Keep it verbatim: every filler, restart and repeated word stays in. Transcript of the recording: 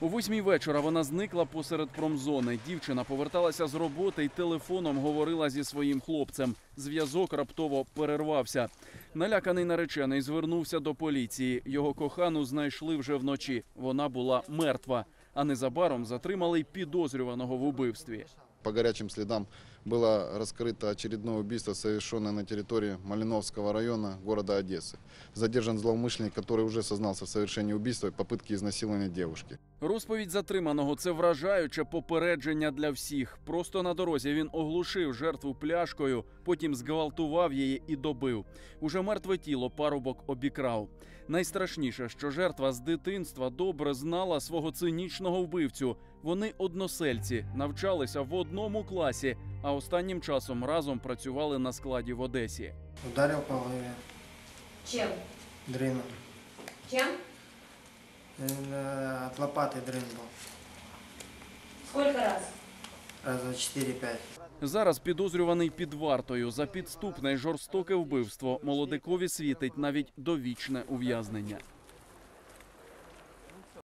О восьмій вечора вона зникла посеред промзони. Дівчина поверталася з роботи і телефоном говорила зі своїм хлопцем. Зв'язок раптово перервався. Наляканий наречений звернувся до поліції. Його кохану знайшли вже вночі. Вона була мертва. А незабаром затримали й підозрюваного в убивстві. По горячим следам было раскрыто очередное убийство, совершенное на территории Малиновского района города Одессы. Задержан злоумышленник, который уже сознался в совершении убийства и попытки изнасилования девушки. Розповідь затриманого – це вражаюче попередження для всіх. Просто на дорозі він оглушив жертву пляшкою, потім зґвалтував її і добив. Уже мертве тіло парубок обікрав. Найстрашніше, що жертва з дитинства добре знала свого цинічного вбивцю. Вони односельці, навчалися в одному класі, а останнім часом разом працювали на складі в Одесі. Ударил по голове. Чем? Дрыном. Чем? Э, От лопаты дрын был. Сколько раз? Раза четыре-пять. Зараз підозрюваний під вартою. За підступне й жорстоке вбивство молодикові світить навіть довічне ув'язнення.